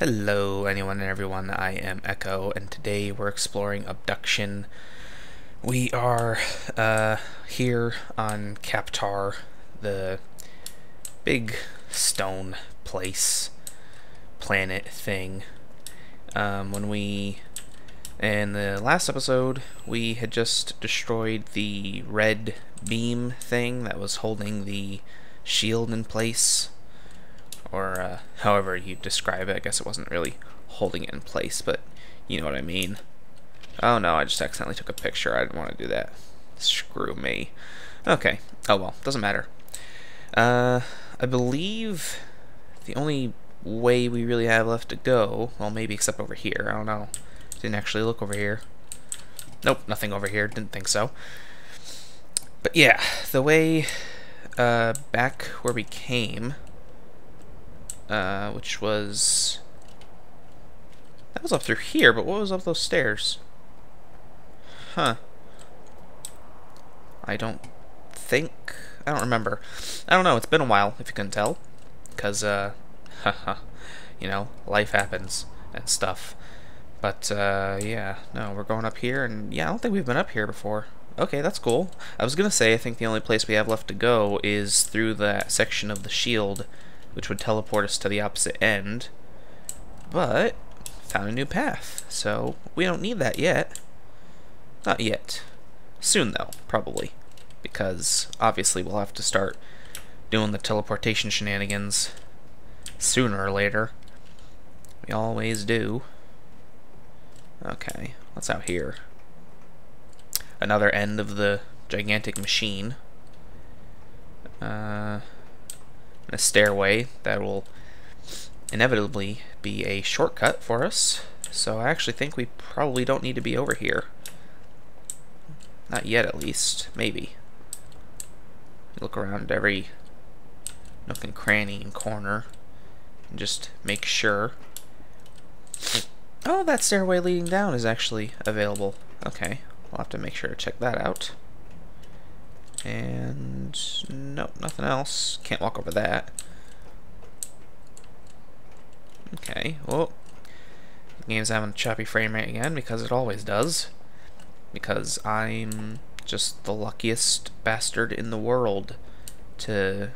Hello anyone and everyone, I am Echo, and today we're exploring Obduction. We are here on Captar, the big stone place, planet thing. In the last episode, we had just destroyed the red beam thing that was holding the shield in place. Or however you describe it. I guess it wasn't really holding it in place, but you know what I mean. Oh no, I just accidentally took a picture. I didn't want to do that. Screw me. Okay. Oh well, doesn't matter. I believe the only way we really have left to go, well maybe except over here, I don't know. Didn't actually look over here. Nope, nothing over here. Didn't think so. But yeah, the way back where we came, which was... that was up through here, but what was up those stairs? Huh. I don't remember. I don't know, it's been a while, if you couldn't tell. Because, you know, life happens and stuff. But, yeah, no, we're going up here, and yeah, I don't think we've been up here before. Okay, that's cool. I was gonna say, I think the only place we have left to go is through that section of the shield, which would teleport us to the opposite end, but found a new path, so we don't need that yet. Not yet. Soon though, probably, because obviously we'll have to start doing the teleportation shenanigans sooner or later. We always do. Okay, what's out here? Another end of the gigantic machine. A stairway that will inevitably be a shortcut for us, so I actually think we probably don't need to be over here. Not yet, at least. Maybe. Look around every nook and cranny and corner and just make sure. Oh, that stairway leading down is actually available. Okay, we'll have to make sure to check that out. And nope, nothing else. Can't walk over that. Okay, well, the game's having a choppy frame rate again, because it always does. Because I'm just the luckiest bastard in the world to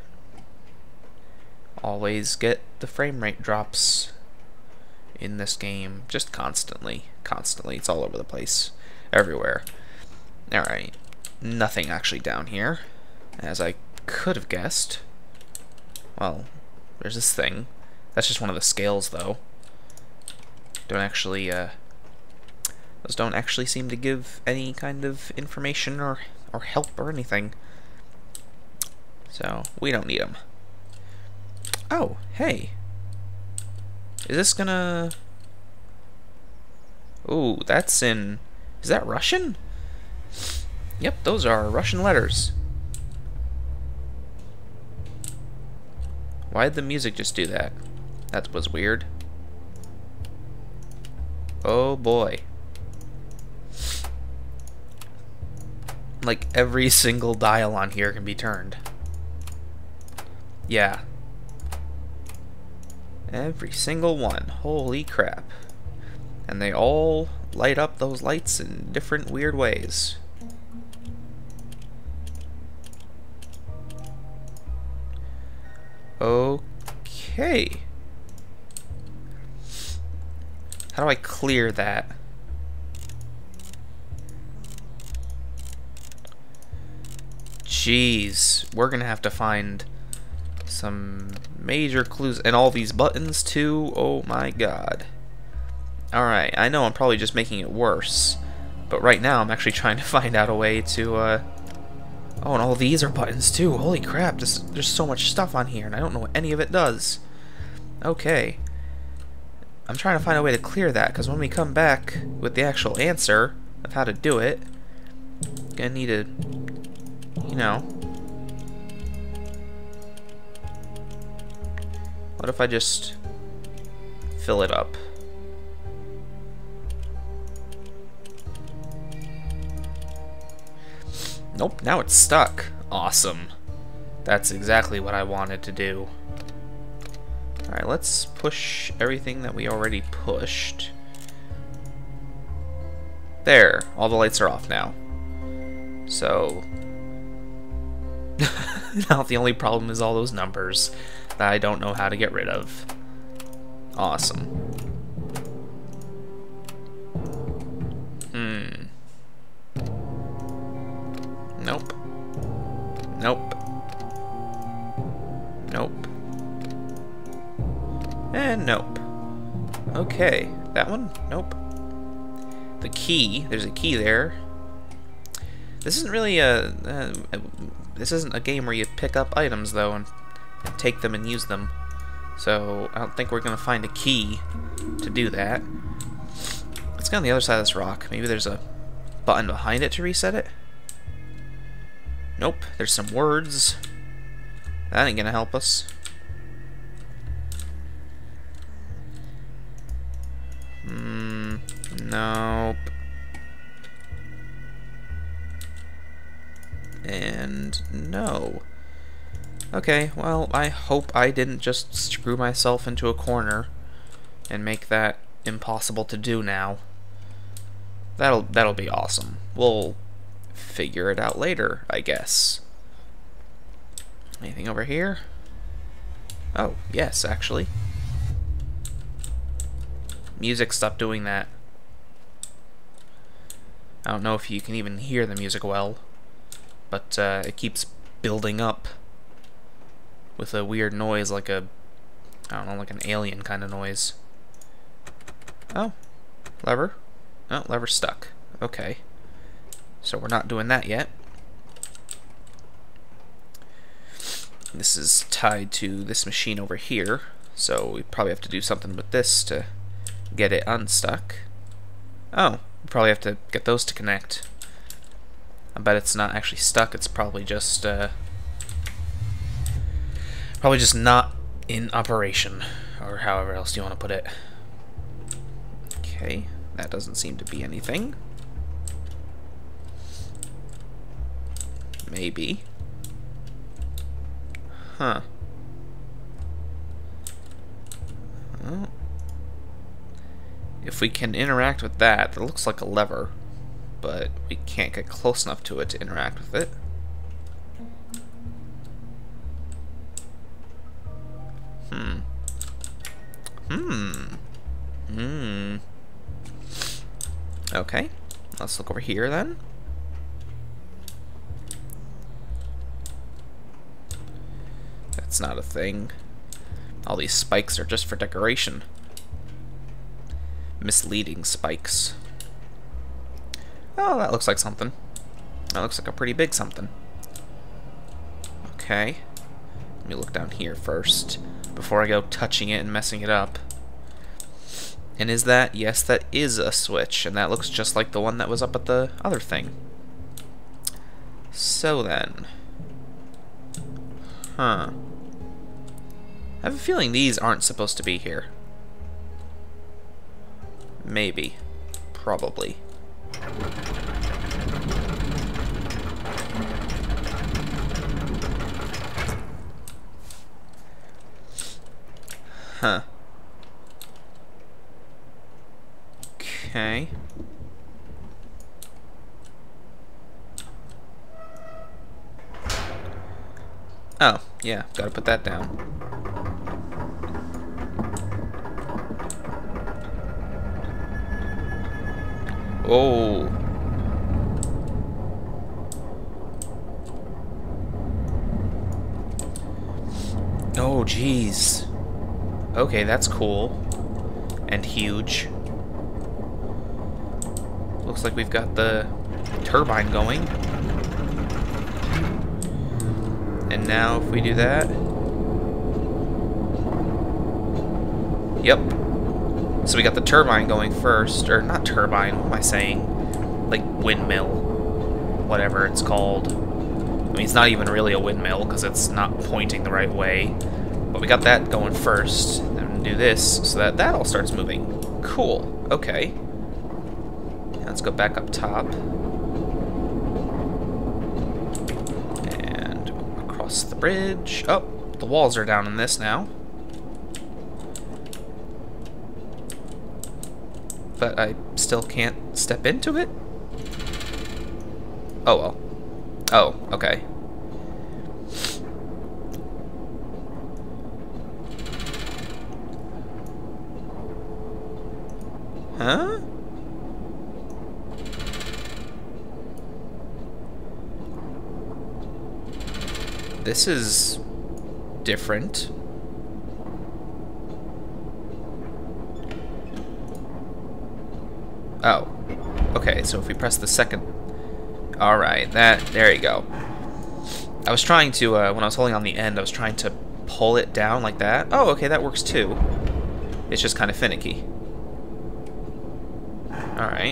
always get the frame rate drops in this game. Just constantly. Constantly. It's all over the place. Everywhere. Alright. Nothing actually down here, as I could have guessed. Well, there's this thing. That's just one of the scales, though. Those don't actually seem to give any kind of information or help or anything. So, we don't need them. Oh, hey. Is this gonna... ooh, that's in... is that Russian? Yep, those are Russian letters. Why did the music just do that? That was weird. Oh boy. Like every single dial on here can be turned. Yeah. Every single one. Holy crap. And they all light up those lights in different weird ways. Okay. How do I clear that? Jeez, we're gonna have to find some major clues, and all these buttons too. Oh my god. Alright, I know I'm probably just making it worse, but right now I'm actually trying to find out a way to oh, and all these are buttons too. Holy crap, there's so much stuff on here, and I don't know what any of it does. Okay. I'm trying to find a way to clear that, because when we come back with the actual answer of how to do it, gonna need to, you know... what if I just fill it up? Nope, now it's stuck. Awesome. That's exactly what I wanted to do. Alright, Alright, let's push everything that we already pushed. There, all the lights are off now. So now the only problem is all those numbers that I don't know how to get rid of. Awesome. Nope. Nope. Nope. And nope. Okay, that one? Nope. The key, there's a key there. This isn't really this isn't a game where you pick up items though and take them and use them. So I don't think we're gonna find a key to do that. Let's go on the other side of this rock. Maybe there's a button behind it to reset it. Nope, there's some words. That ain't gonna help us. Nope. And no. Okay, well, I hope I didn't just screw myself into a corner and make that impossible to do now. That'll be awesome. We'll figure it out later, I guess. Anything over here? Oh, yes, actually. Music stopped doing that. I don't know if you can even hear the music well, but it keeps building up with a weird noise, like a, I don't know, like an alien kind of noise. Oh, lever. Oh, lever's stuck. Okay. So we're not doing that yet. This is tied to this machine over here, so we probably have to do something with this to get it unstuck. Oh, we probably have to get those to connect. I bet it's not actually stuck, it's probably just not in operation, or however else you want to put it. Okay, that doesn't seem to be anything. Maybe. Huh. Well, if we can interact with that, that looks like a lever, but we can't get close enough to it to interact with it. Okay, let's look over here then. That's not a thing. All these spikes are just for decoration. Misleading spikes. Oh, that looks like something. That looks like a pretty big something. Okay. Let me look down here first before I go touching it and messing it up. And is that? Yes, that is a switch, and that looks just like the one that was up at the other thing. So then. Huh. I have a feeling these aren't supposed to be here. Maybe. Probably. Huh. Okay. Oh, yeah, gotta put that down. Oh. Oh, jeez. Okay, that's cool. And huge. Looks like we've got the turbine going. And now if we do that... Yep. So we got the turbine going first. Or not turbine, what am I saying? Like windmill. Whatever it's called. I mean, it's not even really a windmill because it's not pointing the right way. But we got that going first. Then do this so that all starts moving. Cool. Okay. Let's go back up top. And across the bridge. Oh, the walls are down in this now. but I still can't step into it? Oh well. Oh, okay. Huh? This is different. Oh. Okay, so if we press the second... Alright, there you go. I was trying to, when I was holding on the end, I was trying to pull it down like that. Oh, okay, that works too. It's just kind of finicky. Alright.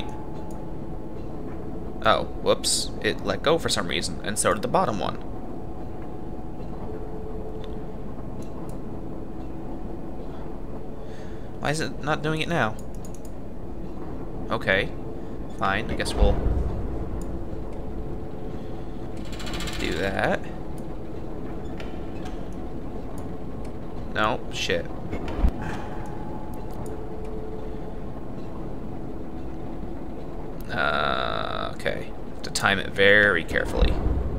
Oh, whoops. It let go for some reason, and so did the bottom one. Why is it not doing it now? Okay. Fine, I guess we'll do that. No, shit. Okay. Have to time it very carefully.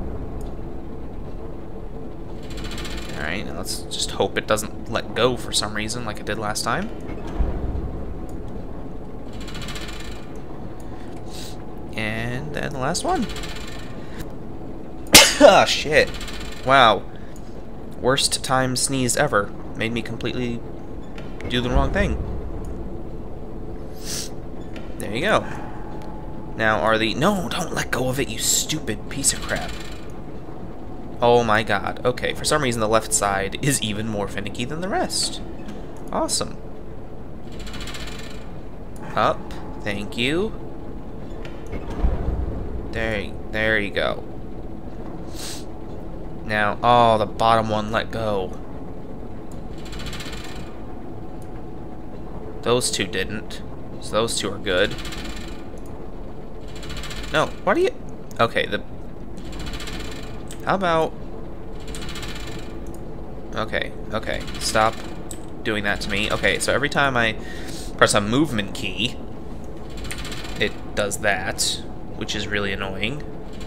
Alright, now let's just hope it doesn't let go for some reason like it did last time. And then the last one. Ah, shit. Wow. Worst time sneeze ever. Made me completely do the wrong thing. There you go. Now are the... No, don't let go of it, you stupid piece of crap. Oh my god. Okay, for some reason the left side is even more finicky than the rest. Awesome. Up. Thank you. There you go. Now, oh, the bottom one let go. Those two didn't. So those two are good. No, why do you... Okay, how about... Okay, stop doing that to me. Okay, so every time I press a movement key, it does that, which is really annoying.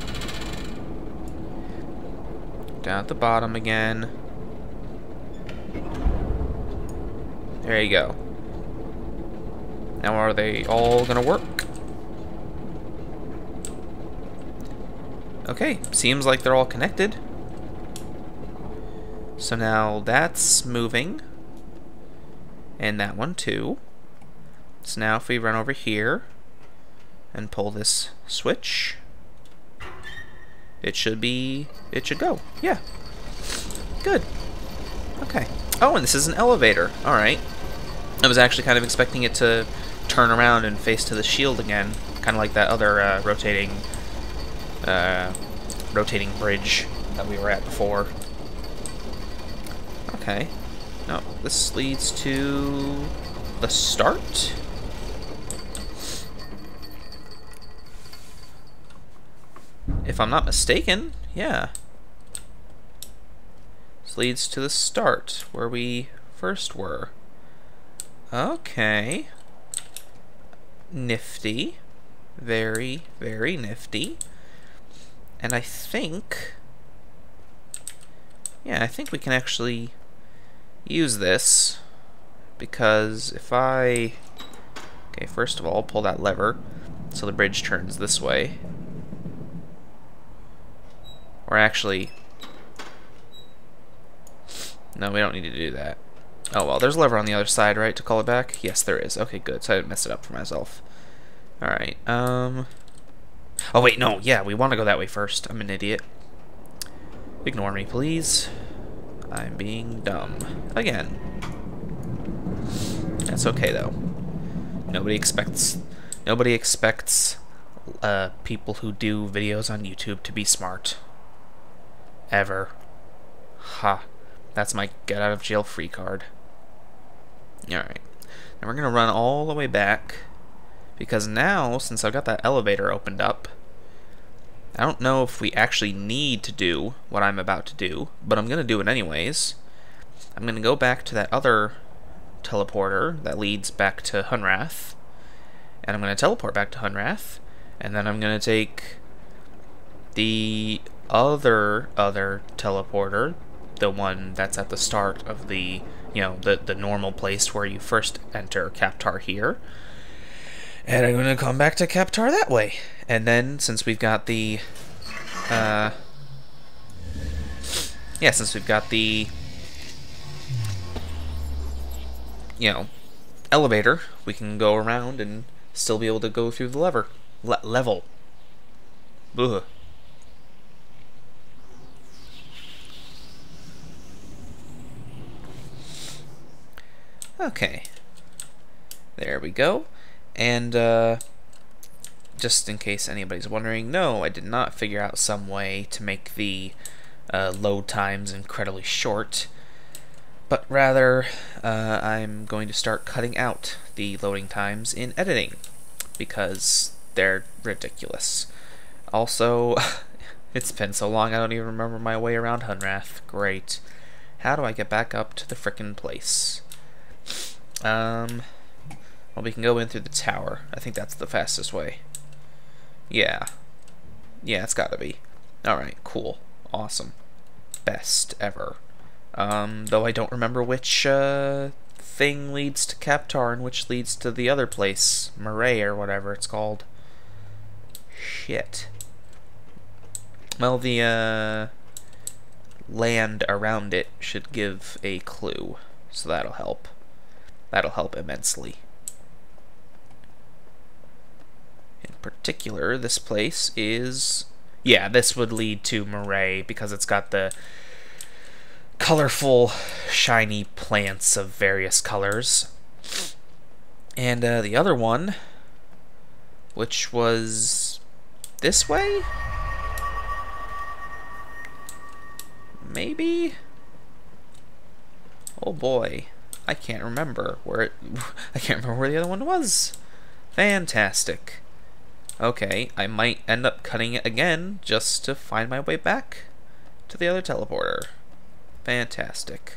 Down at the bottom again. There you go. Now are they all gonna work? Okay, seems like they're all connected. So now that's moving. And that one too. So now if we run over here and pull this switch, it should go. Yeah. Good. Okay. Oh, and this is an elevator. Alright. I was actually kind of expecting it to turn around and face to the shield again. Kind of like that other rotating bridge that we were at before. Okay. No, this leads to the start? If I'm not mistaken, yeah. This leads to the start, where we first were. Okay. Nifty. Very, very nifty. And I think... Yeah, I think we can actually use this, because if I... Okay, first of all, pull that lever so the bridge turns this way. Or actually... No, we don't need to do that. Oh well, there's a lever on the other side, right, to call it back? Yes, there is. Okay, good, so I didn't mess it up for myself. Alright, Oh wait, no, yeah, we want to go that way first. I'm an idiot. Ignore me, please. I'm being dumb. Again. That's okay, though. Nobody expects people who do videos on YouTube to be smart. Ever. Ha. That's my get out of jail free card. Alright. Now we're going to run all the way back, because now, since I've got that elevator opened up, I don't know if we actually need to do what I'm about to do, but I'm going to do it anyways. I'm going to go back to that other teleporter that leads back to Hunrath, And I'm going to teleport back to Hunrath. And then I'm going to take the other teleporter, the one that's at the start of the, the normal place where you first enter Kaptar here. And I'm going to come back to Kaptar that way. And then, since we've got the, elevator, we can go around and still be able to go through the level. Ugh. Okay. There we go. And, just in case anybody's wondering, no, I did not figure out some way to make the load times incredibly short, but rather I'm going to start cutting out the loading times in editing, because they're ridiculous. Also, it's been so long I don't even remember my way around Hunrath. Great. How do I get back up to the frickin' place? Well, we can go in through the tower. I think that's the fastest way. Yeah. Yeah, it's gotta be. Alright, cool. Awesome. Best ever. Though I don't remember which thing leads to Kaptar and which leads to the other place. Murray or whatever it's called. Shit. Well, the land around it should give a clue, so that'll help. That'll help immensely. In particular, this place is... yeah, this would lead to Murray, because it's got the colorful, shiny plants of various colors. And the other one, which was this way? Maybe? Oh boy. I can't remember where it... I can't remember where the other one was. Fantastic. Okay, I might end up cutting it again just to find my way back to the other teleporter. Fantastic.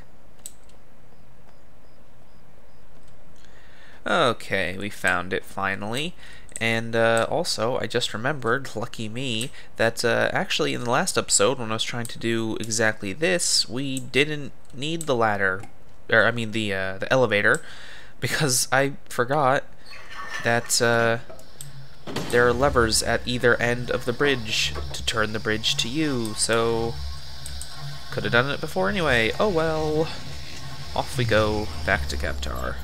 Okay, we found it finally. And also, I just remembered, lucky me, that actually in the last episode when I was trying to do exactly this, we didn't need the ladder, or I mean the elevator, because I forgot that there are levers at either end of the bridge to turn the bridge to you, so could have done it before anyway. Oh well. Off we go back to Kaptar.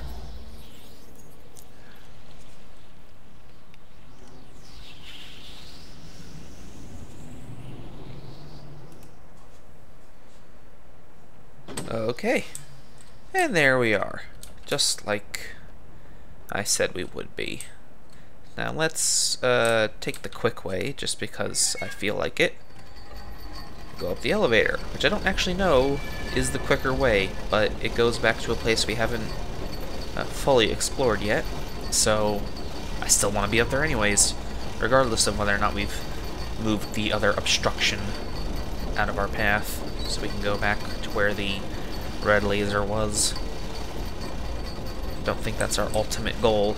Okay, and there we are, just like I said we would be. Now let's take the quick way, just because I feel like it. Go up the elevator, which I don't actually know is the quicker way, but it goes back to a place we haven't fully explored yet, so I still want to be up there anyways, regardless of whether or not we've moved the other obstruction out of our path, so we can go back to where the red laser was. Don't think that's our ultimate goal.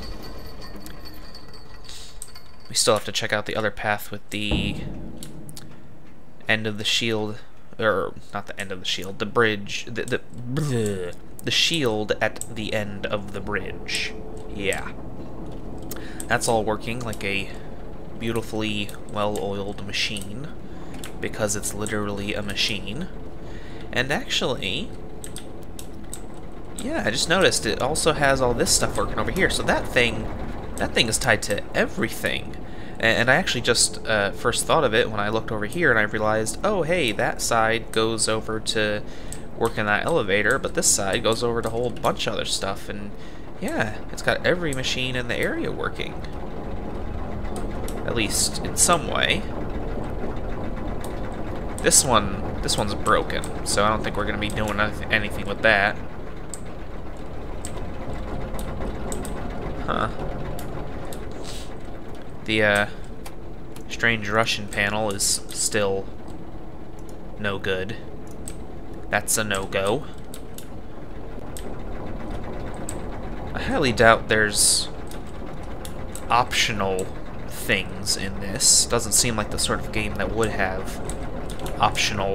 We still have to check out the other path with the end of the shield, or not the end of the shield, the bridge, the shield at the end of the bridge. Yeah. That's all working like a beautifully well-oiled machine, because it's literally a machine. And actually, yeah, I just noticed it also has all this stuff working over here. So that thing is tied to everything. And I actually just first thought of it when I looked over here and I realized, oh hey, that side goes over to work in that elevator, but this side goes over to a whole bunch of other stuff. And yeah, it's got every machine in the area working. At least in some way. This one's broken, so I don't think we're going to be doing anything with that. Huh. The strange Russian panel is still no good. That's a no-go. I highly doubt there's optional things in this. Doesn't seem like the sort of game that would have optional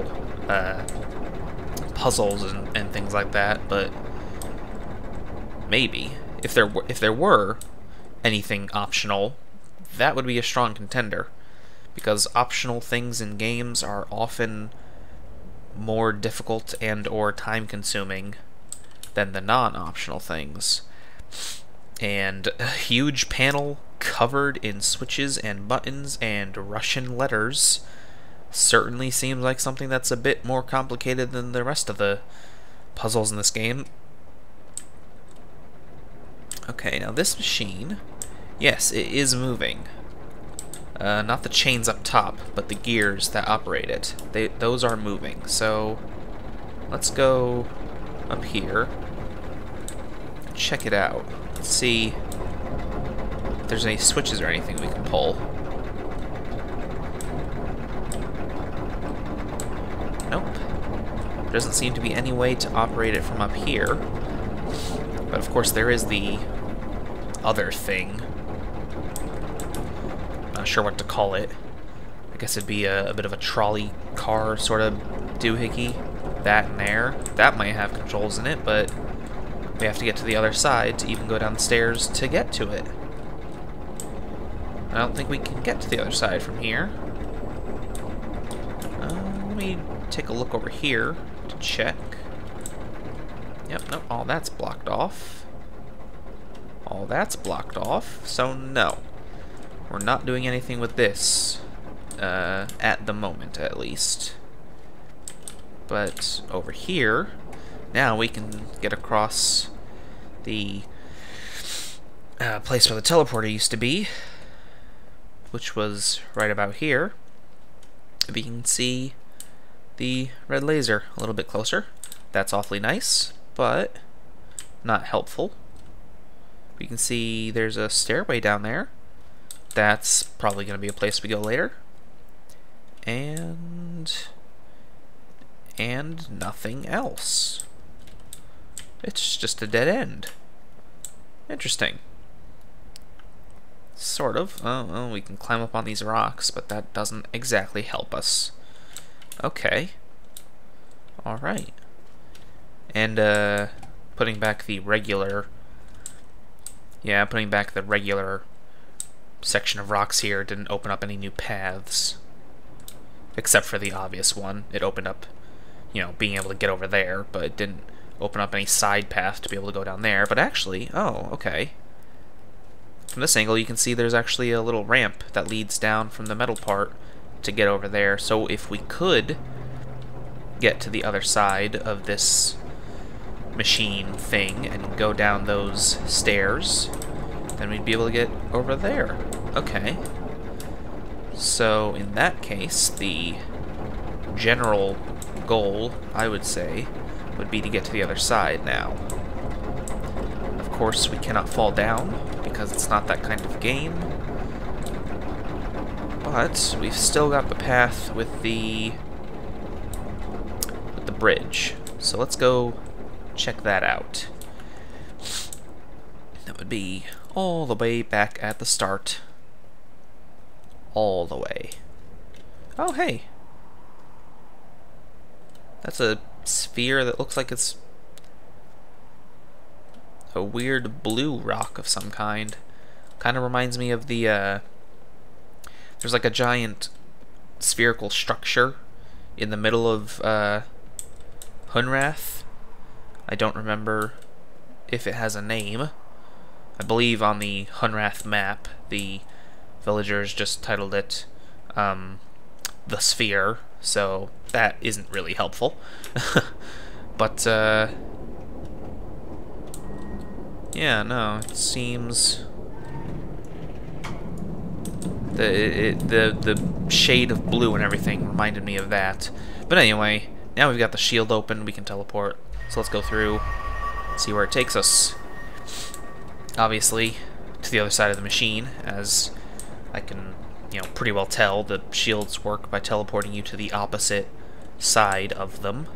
puzzles and things like that, but maybe. If there were anything optional, that would be a strong contender, because optional things in games are often more difficult and or time-consuming than the non-optional things. And a huge panel covered in switches and buttons and Russian letters certainly seems like something that's a bit more complicated than the rest of the puzzles in this game. Okay, now this machine, yes, it is moving. Not the chains up top, but the gears that operate it. Those are moving. So let's go up here, check it out. Let's see if there's any switches or anything we can pull. Nope. There doesn't seem to be any way to operate it from up here. But of course there is the other thing. Not sure what to call it. I guess it'd be a bit of a trolley car sort of doohickey. That and there. That might have controls in it, but we have to get to the other side to even go down the stairs to get to it. I don't think we can get to the other side from here. Let me take a look over here to check. Yep, nope, all that's blocked off. All that's blocked off, so no. We're not doing anything with this, at the moment, at least. But over here, now we can get across the place where the teleporter used to be, which was right about here. We can see the red laser a little bit closer. That's awfully nice, but not helpful. We can see there's a stairway down there. That's probably going to be a place we go later. And nothing else. It's just a dead end. Interesting. Sort of. Oh, we can climb up on these rocks, but that doesn't exactly help us. Okay. Alright. And, putting back the regular... Yeah, putting back the regular section of rocks here didn't open up any new paths. Except for the obvious one. It opened up, you know, being able to get over there, but it didn't open up any side path to be able to go down there. But actually, oh, okay. From this angle, you can see there's actually a little ramp that leads down from the metal part to get over there. So if we could get to the other side of this machine thing and go down those stairs, then we'd be able to get over there. Okay. So in that case, the general goal, I would say, would be to get to the other side now. Of course, we cannot fall down because it's not that kind of game. But we've still got the path with the bridge. So let's go check that out. That would be all the way back at the start. All the way. Oh, hey. That's a sphere that looks like it's a weird blue rock of some kind. Kind of reminds me of the, there's like a giant spherical structure in the middle of, Hunrath. I don't remember if it has a name. I believe on the Hunrath map, the villagers just titled it, the Sphere, so that isn't really helpful. But, yeah, no, it seems... The shade of blue and everything reminded me of that. But anyway, now we've got the shield open, we can teleport. So let's go through, see where it takes us. Obviously, to the other side of the machine, as I can, you know, pretty well tell, the shields work by teleporting you to the opposite side of them.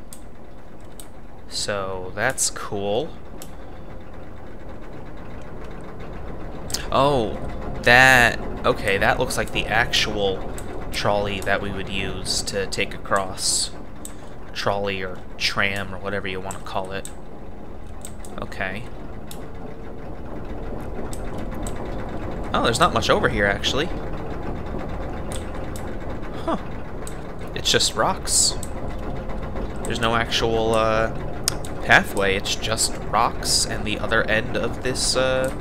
So that's cool. Oh, Okay, that looks like the actual trolley that we would use to take across. Trolley or tram or whatever you want to call it. Okay. Oh, there's not much over here, actually. Huh. It's just rocks. There's no actual, pathway. It's just rocks and the other end of this,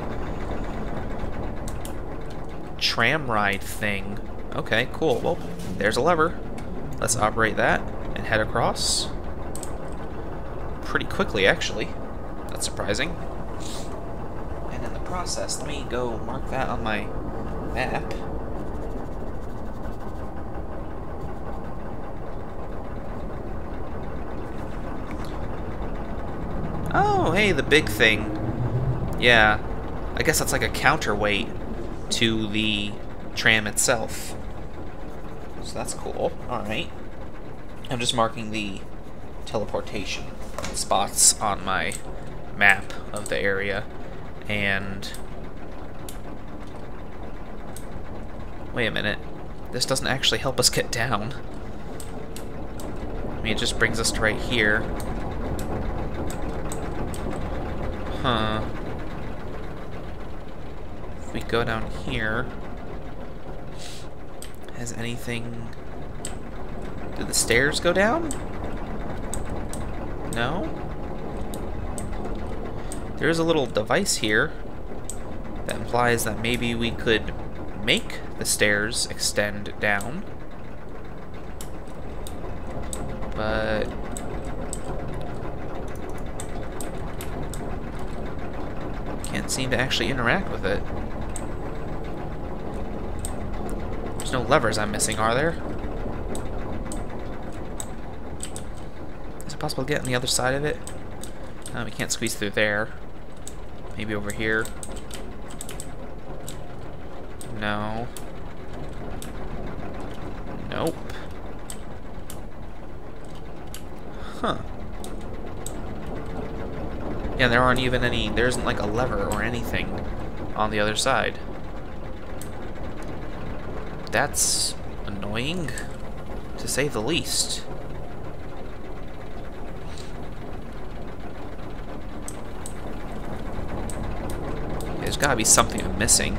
tram ride thing. Okay, cool. Well, there's a lever. Let's operate that and head across. Pretty quickly, actually. That's surprising. And in the process, let me go mark that on my map. Oh, hey, the big thing. Yeah, I guess that's like a counterweight to the tram itself. So that's cool. Alright. I'm just marking the teleportation spots on my map of the area. And... wait a minute. This doesn't actually help us get down. I mean, it just brings us to right here. Huh. If we go down here... has anything... do the stairs go down? No? There's a little device here that implies that maybe we could make the stairs extend down. But... can't seem to actually interact with it. There's no levers I'm missing, are there? Is it possible to get on the other side of it? No, we can't squeeze through there. Maybe over here. No. Nope. Huh. Yeah, there aren't even any... there isn't like a lever or anything on the other side. That's annoying, to say the least. There's gotta be something I'm missing.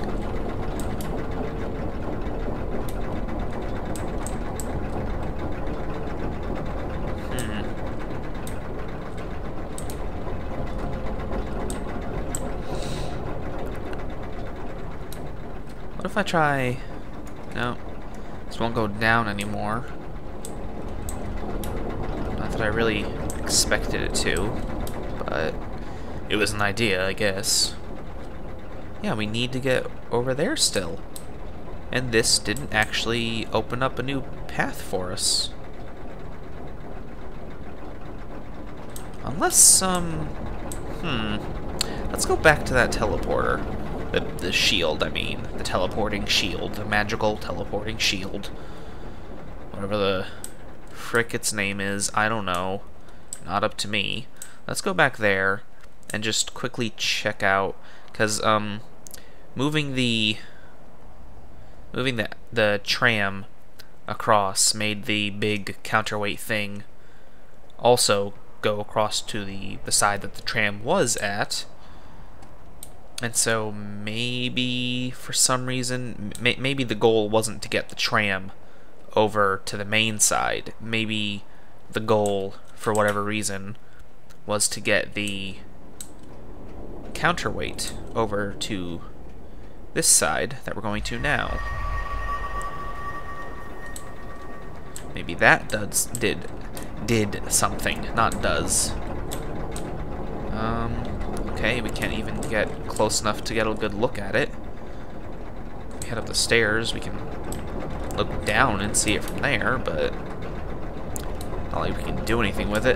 What if I try... no, this won't go down anymore. Not that I really expected it to, but it was an idea, I guess. Yeah, we need to get over there still. And this didn't actually open up a new path for us. Unless, let's go back to that teleporter. The shield, I mean. The teleporting shield. The magical teleporting shield. Whatever the frick its name is, I don't know. Not up to me. Let's go back there and just quickly check out, because, moving the tram across made the big counterweight thing also go across to the side that the tram was at. And so maybe for some reason, maybe the goal wasn't to get the tram over to the main side. Maybe the goal, for whatever reason, was to get the counterweight over to this side that we're going to now. Maybe that did something, not does. Okay, we can't even get close enough to get a good look at it. We head up the stairs, we can look down and see it from there, but not like we can do anything with it.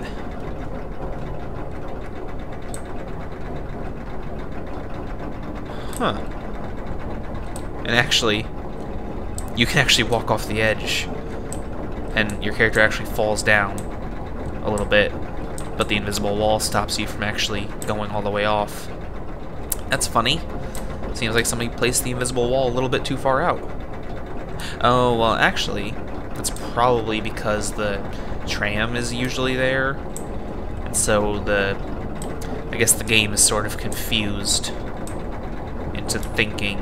Huh. And actually, you can actually walk off the edge, and your character actually falls down a little bit, but the invisible wall stops you from actually going all the way off. That's funny. Seems like somebody placed the invisible wall a little bit too far out. Oh, well, actually, that's probably because the tram is usually there. And so I guess the game is sort of confused into thinking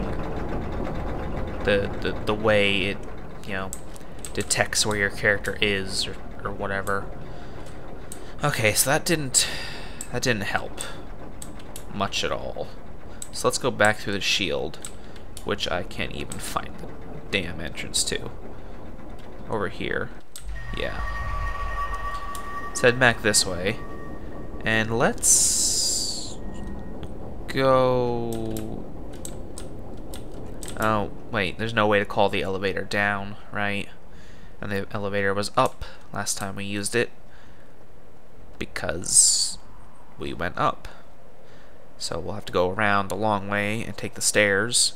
the way it, you know, detects where your character is or whatever. Okay, so that didn't help much at all. So let's go back through the shield, which I can't even find the damn entrance to. Over here. Yeah. Let's head back this way. And let's go... Oh, wait, there's no way to call the elevator down, right? And the elevator was up last time we used it, because we went up. So we'll have to go around the long way and take the stairs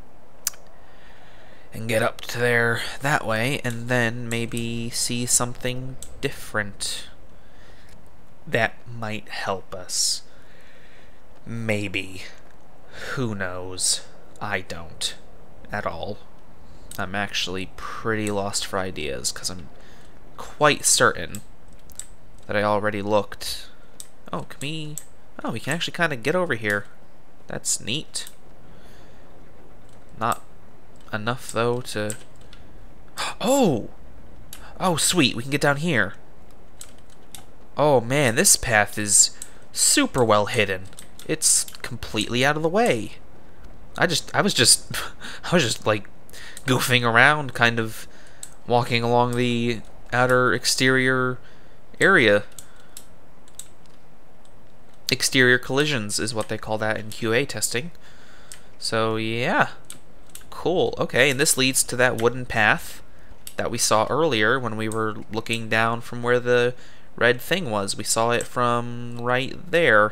and get up to there that way, and then maybe see something different that might help us. Maybe. Who knows? I don't at all. I'm actually pretty lost for ideas, because I'm quite certain that I already looked. Oh, can we... Oh, we can actually kind of get over here. That's neat. Not enough, though, to... Oh! Oh, sweet, we can get down here. Oh, man, this path is super well hidden. It's completely out of the way. I was just like goofing around, kind of walking along the outer exterior area. Exterior collisions is what they call that in QA testing. So yeah, cool. Okay, and this leads to that wooden path that we saw earlier when we were looking down from where the red thing was. We saw it from right there.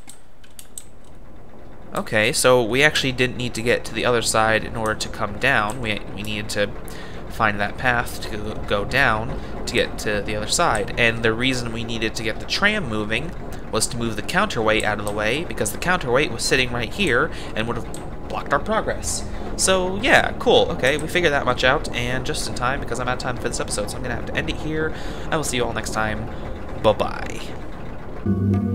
Okay, so we actually didn't need to get to the other side in order to come down. We needed to find that path to go down to get to the other side. And the reason we needed to get the tram moving was to move the counterweight out of the way, because the counterweight was sitting right here and would have blocked our progress. So yeah, cool. Okay, we figured that much out, and just in time, because I'm out of time for this episode, so I'm going to have to end it here. I will see you all next time. Bye-bye.